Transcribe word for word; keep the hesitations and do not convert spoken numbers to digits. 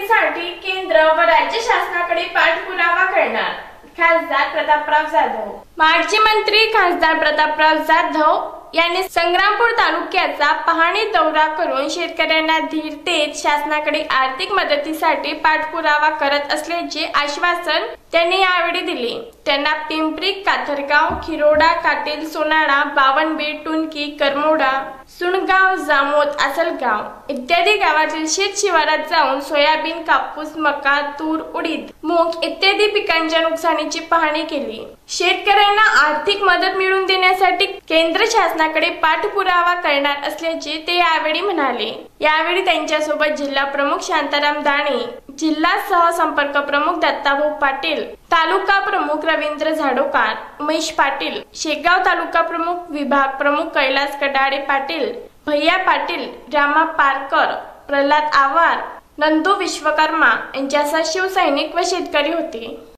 मदतीसाठी केंद्र व राज्य शासनाकडे पाठपुरावा करणार खासदार प्रतापराव जाधव। माजी मंत्री खासदार प्रतापराव जाधव यांनी संग्रामपूर तालुक्याचा पाहणी दौरा करून शेतकऱ्यांना धीर देत शासनाकडे आर्थिक मदतीसाठी पाठपुरावा करत असल्याचे आश्वासन त्यांनी यावेळी दिले। त्यांना पिंपरी, काथरगाव, खिरोडा, काटेल, सोनाळा, बावनबीड, टुनकी, करमोडा, सुणगाव, जामोद, आसलगाव इत्यादी गावातील शेत शिवारात जाऊन सोयाबीन, कापूस, मका, तूर, उडीद, मूग इत्यादी पिकांच्या नुकसानीची पाहणी केली। शेतकऱ्यांना आर्थिक मदत मिळवून देण्यासाठी केंद्र शासनाकडे पाठपुरावा करणार असल्याचे ते यावेळी म्हणाले। यावेळी त्यांच्यासोबत जिल्हा प्रमुख शांताराम दाणे, जिल्हा सहसंपर्क प्रमुख दत्ताभाऊ पाटील, तालुका प्रमुख रवींद्र झाडोकार, उमेश पाटील, शेगाव तालुका प्रमुख, विभाग प्रमुख कैलास कडाडे पाटील, भैया पाटील, रामा पारकर, प्रल्हाद आवार, नंदू विश्वकर्मा यांच्यासह शिवसैनिक व शेतकरी होते।